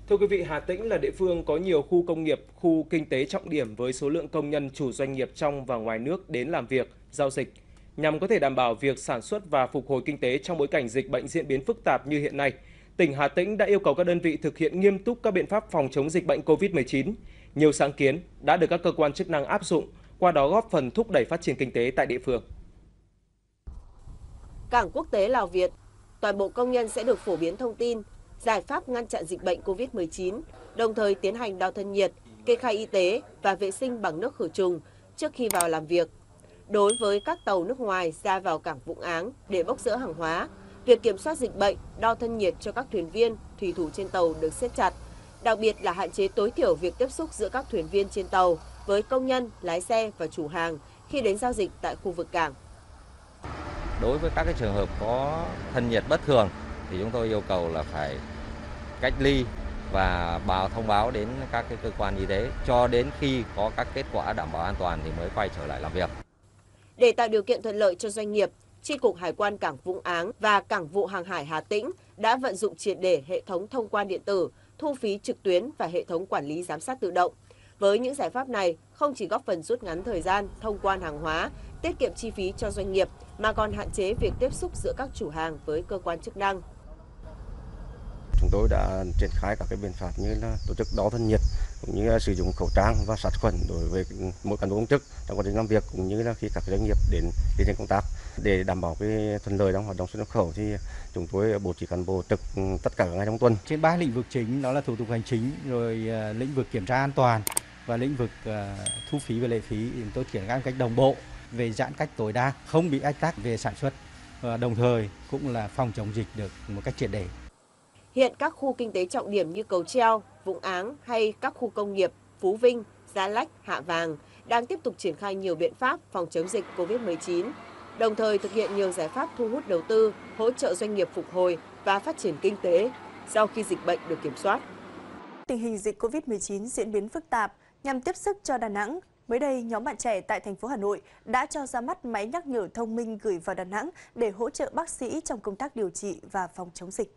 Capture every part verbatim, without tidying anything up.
Thưa quý vị, Hà Tĩnh là địa phương có nhiều khu công nghiệp, khu kinh tế trọng điểm với số lượng công nhân chủ doanh nghiệp trong và ngoài nước đến làm việc, giao dịch. Nhằm có thể đảm bảo việc sản xuất và phục hồi kinh tế trong bối cảnh dịch bệnh diễn biến phức tạp như hiện nay, tỉnh Hà Tĩnh đã yêu cầu các đơn vị thực hiện nghiêm túc các biện pháp phòng chống dịch bệnh Covid mười chín. Nhiều sáng kiến đã được các cơ quan chức năng áp dụng, qua đó góp phần thúc đẩy phát triển kinh tế tại địa phương. Cảng quốc tế Lào Việt, toàn bộ công nhân sẽ được phổ biến thông tin, giải pháp ngăn chặn dịch bệnh Covid mười chín, đồng thời tiến hành đo thân nhiệt, kê khai y tế và vệ sinh bằng nước khử trùng trước khi vào làm việc. Đối với các tàu nước ngoài ra vào cảng Vũng Áng để bốc dỡ hàng hóa, việc kiểm soát dịch bệnh, đo thân nhiệt cho các thuyền viên, thủy thủ trên tàu được siết chặt, đặc biệt là hạn chế tối thiểu việc tiếp xúc giữa các thuyền viên trên tàu với công nhân, lái xe và chủ hàng khi đến giao dịch tại khu vực cảng. Đối với các cái trường hợp có thân nhiệt bất thường thì chúng tôi yêu cầu là phải cách ly và báo thông báo đến các cái cơ quan y tế cho đến khi có các kết quả đảm bảo an toàn thì mới quay trở lại làm việc. Để tạo điều kiện thuận lợi cho doanh nghiệp, Chi cục Hải quan cảng Vũng Áng và Cảng vụ Hàng hải Hà Tĩnh đã vận dụng triệt để hệ thống thông quan điện tử, thu phí trực tuyến và hệ thống quản lý giám sát tự động. Với những giải pháp này, không chỉ góp phần rút ngắn thời gian thông quan hàng hóa, tiết kiệm chi phí cho doanh nghiệp, mà còn hạn chế việc tiếp xúc giữa các chủ hàng với cơ quan chức năng. Chúng tôi đã triển khai các cái biện pháp như là tổ chức đo thân nhiệt, cũng như là sử dụng khẩu trang và sát khuẩn đối với mỗi cán bộ công chức trong quá trình làm việc, cũng như là khi các doanh nghiệp đến tiến hành công tác. Để đảm bảo cái thuận lợi trong hoạt động xuất nhập khẩu thì chúng tôi bố trí cán bộ trực tất cả các ngày trong tuần. Trên ba lĩnh vực chính, đó là thủ tục hành chính, rồi uh, lĩnh vực kiểm tra an toàn và lĩnh vực uh, thu phí và lệ phí, thì chúng tôi triển khai một cách đồng bộ về giãn cách tối đa, không bị ách tắc về sản xuất, và đồng thời cũng là phòng chống dịch được một cách triệt để. Hiện các khu kinh tế trọng điểm như Cầu Treo, Vũng Áng hay các khu công nghiệp Phú Vinh, Gia Lách, Hạ Vàng đang tiếp tục triển khai nhiều biện pháp phòng chống dịch Covid mười chín, đồng thời thực hiện nhiều giải pháp thu hút đầu tư, hỗ trợ doanh nghiệp phục hồi và phát triển kinh tế sau khi dịch bệnh được kiểm soát. Tình hình dịch Covid mười chín diễn biến phức tạp, nhằm tiếp sức cho Đà Nẵng, mới đây nhóm bạn trẻ tại thành phố Hà Nội đã cho ra mắt máy nhắc nhở thông minh gửi vào Đà Nẵng để hỗ trợ bác sĩ trong công tác điều trị và phòng chống dịch.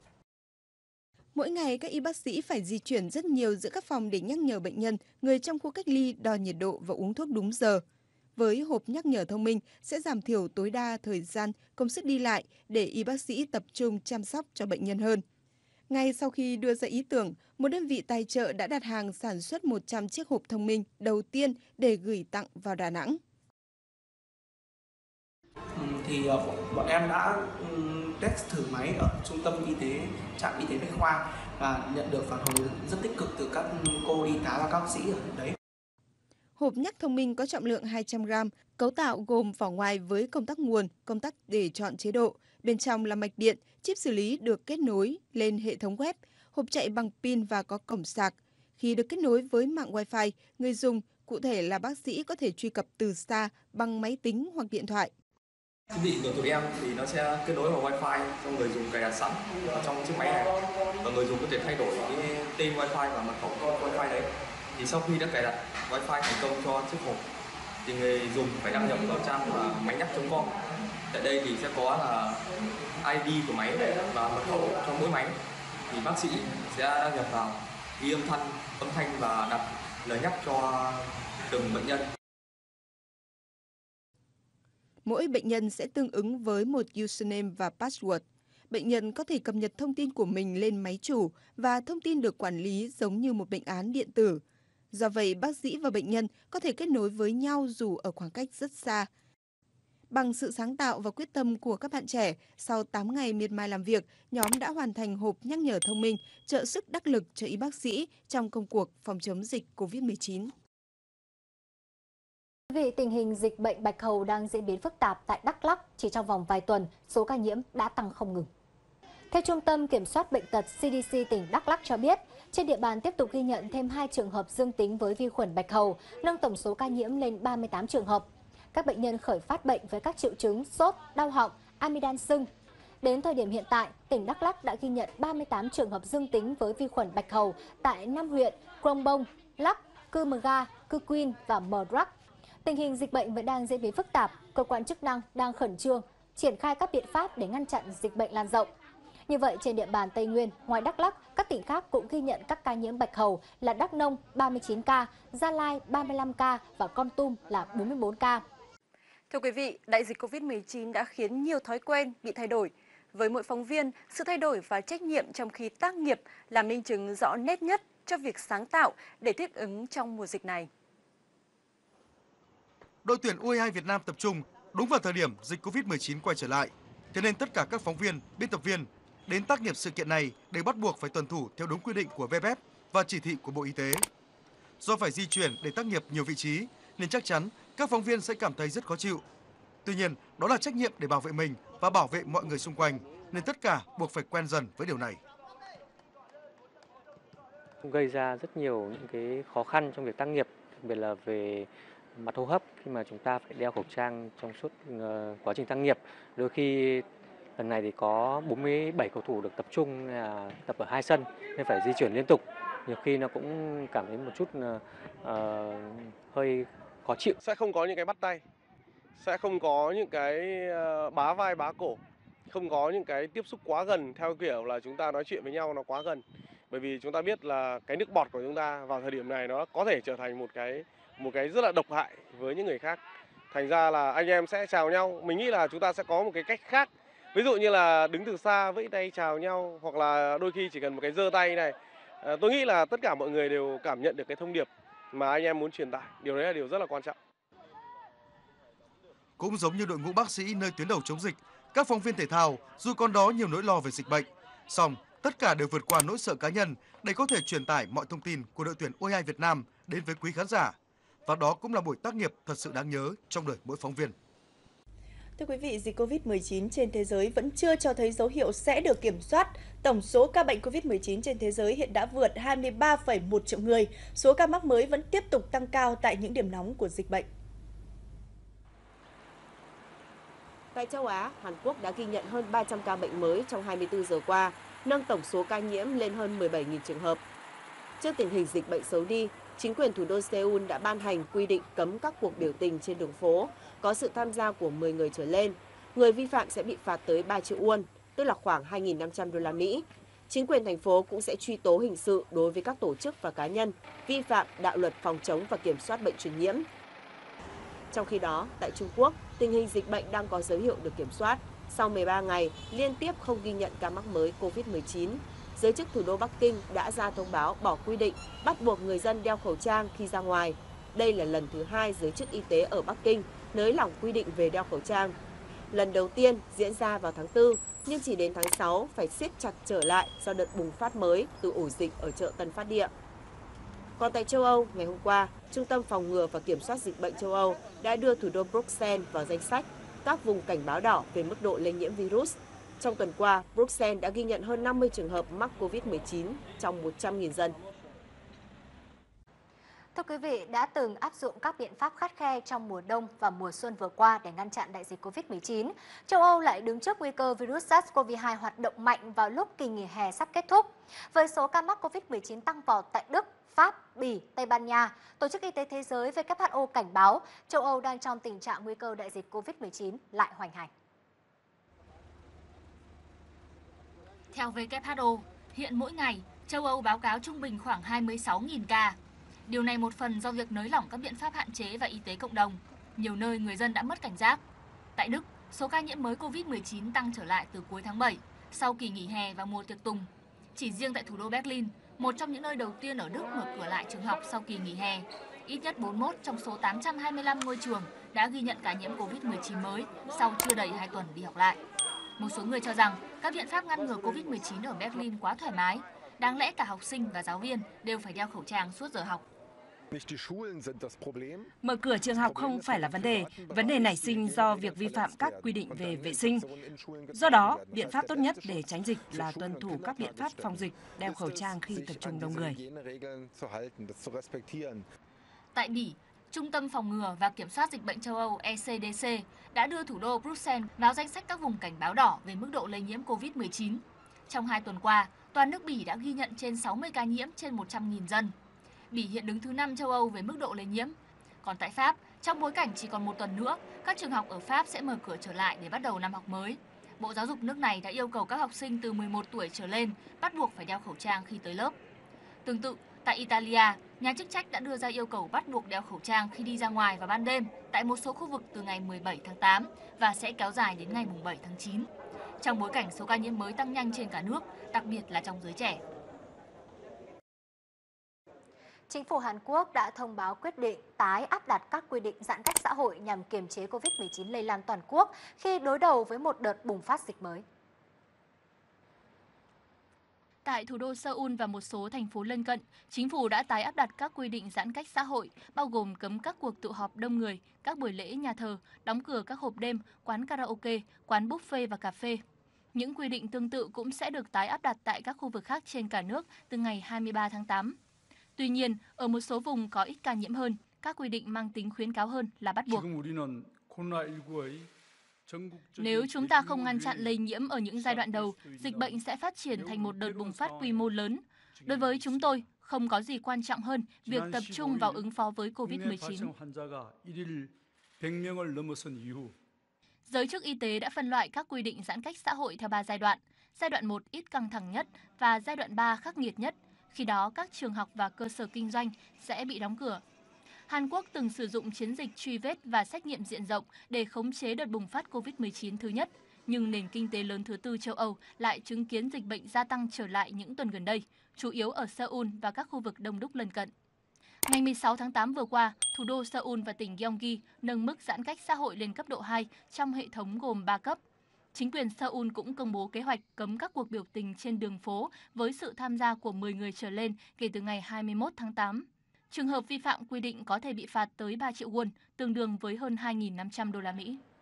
Mỗi ngày, các y bác sĩ phải di chuyển rất nhiều giữa các phòng để nhắc nhở bệnh nhân, người trong khu cách ly đo nhiệt độ và uống thuốc đúng giờ. Với hộp nhắc nhở thông minh sẽ giảm thiểu tối đa thời gian, công sức đi lại để y bác sĩ tập trung chăm sóc cho bệnh nhân hơn. Ngay sau khi đưa ra ý tưởng, một đơn vị tài trợ đã đặt hàng sản xuất một trăm chiếc hộp thông minh đầu tiên để gửi tặng vào Đà Nẵng. Thì bọn em đã test thử máy ở trung tâm y tế, trạm y tế Bách Khoa và nhận được phản hồi rất tích cực từ các cô y tá và các bác sĩ ở đấy. Hộp nhắc thông minh có trọng lượng hai trăm gam, cấu tạo gồm vỏ ngoài với công tắc nguồn, công tắc để chọn chế độ. Bên trong là mạch điện, chip xử lý được kết nối lên hệ thống web, hộp chạy bằng pin và có cổng sạc. Khi được kết nối với mạng Wi-Fi, người dùng, cụ thể là bác sĩ có thể truy cập từ xa bằng máy tính hoặc điện thoại. Thiết bị của tụi em thì nó sẽ kết nối vào Wi-Fi, cho người dùng cài đặt sẵn ở trong chiếc máy này, và người dùng có thể thay đổi cái tên Wi-Fi và mật khẩu Wi-Fi đấy. Thì sau khi đã cài đặt Wi-Fi thành công cho chiếc hộp thì người dùng phải đăng nhập vào trang là máy nhắc chấm com. Tại đây thì sẽ có là i đê của máy và mật khẩu cho mỗi máy. Thì bác sĩ sẽ đăng nhập vào, ghi âm thanh, âm thanh và đặt lời nhắc cho từng bệnh nhân. Mỗi bệnh nhân sẽ tương ứng với một username và password. Bệnh nhân có thể cập nhật thông tin của mình lên máy chủ và thông tin được quản lý giống như một bệnh án điện tử. Do vậy, bác sĩ và bệnh nhân có thể kết nối với nhau dù ở khoảng cách rất xa. Bằng sự sáng tạo và quyết tâm của các bạn trẻ, sau tám ngày miệt mài làm việc, nhóm đã hoàn thành hộp nhắc nhở thông minh, trợ sức đắc lực cho y bác sĩ trong công cuộc phòng chống dịch Covid mười chín. Vì tình hình dịch bệnh bạch hầu đang diễn biến phức tạp tại Đắk Lắk, chỉ trong vòng vài tuần, số ca nhiễm đã tăng không ngừng. Theo Trung tâm Kiểm soát Bệnh tật xê đê xê tỉnh Đắk Lắk cho biết, trên địa bàn tiếp tục ghi nhận thêm hai trường hợp dương tính với vi khuẩn bạch hầu, nâng tổng số ca nhiễm lên ba mươi tám trường hợp. Các bệnh nhân khởi phát bệnh với các triệu chứng sốt, đau họng, amidan sưng. Đến thời điểm hiện tại, tỉnh Đắk Lắk đã ghi nhận ba mươi tám trường hợp dương tính với vi khuẩn bạch hầu tại năm huyện Krông Bông, Lắk, Cư Mờ Ga, Cư Quyên và Mờ Rắc. Tình hình dịch bệnh vẫn đang diễn biến phức tạp, cơ quan chức năng đang khẩn trương triển khai các biện pháp để ngăn chặn dịch bệnh lan rộng. Như vậy, trên địa bàn Tây Nguyên, ngoài Đắk Lắk, các tỉnh khác cũng ghi nhận các ca nhiễm bạch hầu là Đắk Nông ba mươi chín ca, Gia Lai ba mươi lăm ca và Kon Tum là bốn mươi bốn ca. Thưa quý vị, đại dịch Covid mười chín đã khiến nhiều thói quen bị thay đổi. Với mỗi phóng viên, sự thay đổi và trách nhiệm trong khi tác nghiệp là minh chứng rõ nét nhất cho việc sáng tạo để thích ứng trong mùa dịch này. Đội tuyển u hai hai Việt Nam tập trung đúng vào thời điểm dịch Covid mười chín quay trở lại. Thế nên tất cả các phóng viên, biên tập viên đến tác nghiệp sự kiện này đều bắt buộc phải tuân thủ theo đúng quy định của vê ép ép và chỉ thị của Bộ Y tế. Do phải di chuyển để tác nghiệp nhiều vị trí nên chắc chắn các phóng viên sẽ cảm thấy rất khó chịu. Tuy nhiên, đó là trách nhiệm để bảo vệ mình và bảo vệ mọi người xung quanh, nên tất cả buộc phải quen dần với điều này. Gây ra rất nhiều những cái khó khăn trong việc tác nghiệp, đặc biệt là về mặt hô hấp khi mà chúng ta phải đeo khẩu trang trong suốt uh, quá trình tác nghiệp. Đôi khi lần này thì có bốn mươi bảy cầu thủ được tập trung uh, tập ở hai sân nên phải di chuyển liên tục. Nhiều khi nó cũng cảm thấy một chút uh, uh, hơi khó chịu. Sẽ không có những cái bắt tay, sẽ không có những cái uh, bá vai bá cổ, không có những cái tiếp xúc quá gần theo kiểu là chúng ta nói chuyện với nhau nó quá gần. Bởi vì chúng ta biết là cái nước bọt của chúng ta vào thời điểm này nó có thể trở thành một cái một cái rất là độc hại với những người khác. Thành ra là anh em sẽ chào nhau. Mình nghĩ là chúng ta sẽ có một cái cách khác. Ví dụ như là đứng từ xa vẫy tay chào nhau, hoặc là đôi khi chỉ cần một cái giơ tay này. À, tôi nghĩ là tất cả mọi người đều cảm nhận được cái thông điệp mà anh em muốn truyền tải. Điều đấy là điều rất là quan trọng. Cũng giống như đội ngũ bác sĩ nơi tuyến đầu chống dịch, các phóng viên thể thao dù còn đó nhiều nỗi lo về dịch bệnh, song tất cả đều vượt qua nỗi sợ cá nhân để có thể truyền tải mọi thông tin của đội tuyển u hai hai Việt Nam đến với quý khán giả. Và đó cũng là buổi tác nghiệp thật sự đáng nhớ trong đời mỗi phóng viên. Thưa quý vị, dịch Covid mười chín trên thế giới vẫn chưa cho thấy dấu hiệu sẽ được kiểm soát. Tổng số ca bệnh Covid mười chín trên thế giới hiện đã vượt hai mươi ba phẩy một triệu người. Số ca mắc mới vẫn tiếp tục tăng cao tại những điểm nóng của dịch bệnh. Tại châu Á, Hàn Quốc đã ghi nhận hơn ba trăm ca bệnh mới trong hai mươi tư giờ qua, nâng tổng số ca nhiễm lên hơn mười bảy nghìn trường hợp. Trước tình hình dịch bệnh xấu đi, chính quyền thủ đô Seoul đã ban hành quy định cấm các cuộc biểu tình trên đường phố có sự tham gia của mười người trở lên. Người vi phạm sẽ bị phạt tới ba triệu won, tức là khoảng hai nghìn năm trăm đô la Mỹ. Chính quyền thành phố cũng sẽ truy tố hình sự đối với các tổ chức và cá nhân vi phạm đạo luật phòng chống và kiểm soát bệnh truyền nhiễm. Trong khi đó, tại Trung Quốc, tình hình dịch bệnh đang có dấu hiệu được kiểm soát. Sau mười ba ngày liên tiếp không ghi nhận ca mắc mới Covid mười chín, giới chức thủ đô Bắc Kinh đã ra thông báo bỏ quy định bắt buộc người dân đeo khẩu trang khi ra ngoài. Đây là lần thứ hai giới chức y tế ở Bắc Kinh nới lỏng quy định về đeo khẩu trang. Lần đầu tiên diễn ra vào tháng tư, nhưng chỉ đến tháng sáu phải siết chặt trở lại do đợt bùng phát mới từ ổ dịch ở chợ Tân Phát Địa. Còn tại châu Âu, ngày hôm qua, Trung tâm Phòng ngừa và Kiểm soát Dịch bệnh châu Âu đã đưa thủ đô Bruxelles vào danh sách các vùng cảnh báo đỏ về mức độ lây nhiễm virus. Trong tuần qua, Bruxelles đã ghi nhận hơn năm mươi trường hợp mắc Covid mười chín trong một trăm nghìn dân. Thưa quý vị, đã từng áp dụng các biện pháp khắt khe trong mùa đông và mùa xuân vừa qua để ngăn chặn đại dịch Covid mười chín. Châu Âu lại đứng trước nguy cơ virus SARS-xê o vê hai hoạt động mạnh vào lúc kỳ nghỉ hè sắp kết thúc. Với số ca mắc Covid mười chín tăng vọt tại Đức, Pháp, Bỉ, Tây Ban Nha, Tổ chức Y tế Thế giới W H O cảnh báo châu Âu đang trong tình trạng nguy cơ đại dịch Covid mười chín lại hoành hành. Theo W H O, hiện mỗi ngày, châu Âu báo cáo trung bình khoảng hai mươi sáu nghìn ca. Điều này một phần do việc nới lỏng các biện pháp hạn chế và y tế cộng đồng. Nhiều nơi người dân đã mất cảnh giác. Tại Đức, số ca nhiễm mới Covid mười chín tăng trở lại từ cuối tháng bảy, sau kỳ nghỉ hè và mùa tiệc tùng. Chỉ riêng tại thủ đô Berlin, một trong những nơi đầu tiên ở Đức mở cửa lại trường học sau kỳ nghỉ hè, ít nhất bốn mươi mốt trong số tám trăm hai mươi lăm ngôi trường đã ghi nhận ca nhiễm Covid mười chín mới sau chưa đầy hai tuần đi học lại. Một số người cho rằng các biện pháp ngăn ngừa Covid mười chín ở Berlin quá thoải mái. Đáng lẽ cả học sinh và giáo viên đều phải đeo khẩu trang suốt giờ học. Mở cửa trường học không phải là vấn đề. Vấn đề nảy sinh do việc vi phạm các quy định về vệ sinh. Do đó, biện pháp tốt nhất để tránh dịch là tuân thủ các biện pháp phòng dịch, đeo khẩu trang khi tập trung đông người. Tại Bỉ, Trung tâm Phòng ngừa và Kiểm soát Dịch bệnh châu Âu E C D C đã đưa thủ đô Bruxelles vào danh sách các vùng cảnh báo đỏ về mức độ lây nhiễm Covid mười chín. Trong hai tuần qua, toàn nước Bỉ đã ghi nhận trên sáu mươi ca nhiễm trên một trăm nghìn dân. Bỉ hiện đứng thứ năm châu Âu về mức độ lây nhiễm. Còn tại Pháp, trong bối cảnh chỉ còn một tuần nữa, các trường học ở Pháp sẽ mở cửa trở lại để bắt đầu năm học mới. Bộ Giáo dục nước này đã yêu cầu các học sinh từ mười một tuổi trở lên bắt buộc phải đeo khẩu trang khi tới lớp. Tương tự, tại Italia, nhà chức trách đã đưa ra yêu cầu bắt buộc đeo khẩu trang khi đi ra ngoài vào ban đêm tại một số khu vực từ ngày mười bảy tháng tám và sẽ kéo dài đến ngày bảy tháng chín. Trong bối cảnh số ca nhiễm mới tăng nhanh trên cả nước, đặc biệt là trong giới trẻ. Chính phủ Hàn Quốc đã thông báo quyết định tái áp đặt các quy định giãn cách xã hội nhằm kiềm chế Covid mười chín lây lan toàn quốc khi đối đầu với một đợt bùng phát dịch mới. Tại thủ đô Seoul và một số thành phố lân cận, chính phủ đã tái áp đặt các quy định giãn cách xã hội, bao gồm cấm các cuộc tụ họp đông người, các buổi lễ nhà thờ, đóng cửa các hộp đêm, quán karaoke, quán buffet và cà phê. Những quy định tương tự cũng sẽ được tái áp đặt tại các khu vực khác trên cả nước từ ngày hai mươi ba tháng tám. Tuy nhiên, ở một số vùng có ít ca nhiễm hơn, các quy định mang tính khuyến cáo hơn là bắt buộc. Nếu chúng ta không ngăn chặn lây nhiễm ở những giai đoạn đầu, dịch bệnh sẽ phát triển thành một đợt bùng phát quy mô lớn. Đối với chúng tôi, không có gì quan trọng hơn việc tập trung vào ứng phó với Covid mười chín. Giới chức y tế đã phân loại các quy định giãn cách xã hội theo ba giai đoạn. Giai đoạn một ít căng thẳng nhất và giai đoạn ba khắc nghiệt nhất. Khi đó, các trường học và cơ sở kinh doanh sẽ bị đóng cửa. Hàn Quốc từng sử dụng chiến dịch truy vết và xét nghiệm diện rộng để khống chế đợt bùng phát Covid mười chín thứ nhất, nhưng nền kinh tế lớn thứ tư châu Âu lại chứng kiến dịch bệnh gia tăng trở lại những tuần gần đây, chủ yếu ở Seoul và các khu vực đông đúc lân cận. Ngày mười sáu tháng tám vừa qua, thủ đô Seoul và tỉnh Gyeonggi nâng mức giãn cách xã hội lên cấp độ hai trong hệ thống gồm ba cấp. Chính quyền Seoul cũng công bố kế hoạch cấm các cuộc biểu tình trên đường phố với sự tham gia của mười người trở lên kể từ ngày hai mươi mốt tháng tám. Trường hợp vi phạm quy định có thể bị phạt tới ba triệu won, tương đương với hơn hai nghìn năm trăm đô la Mỹ.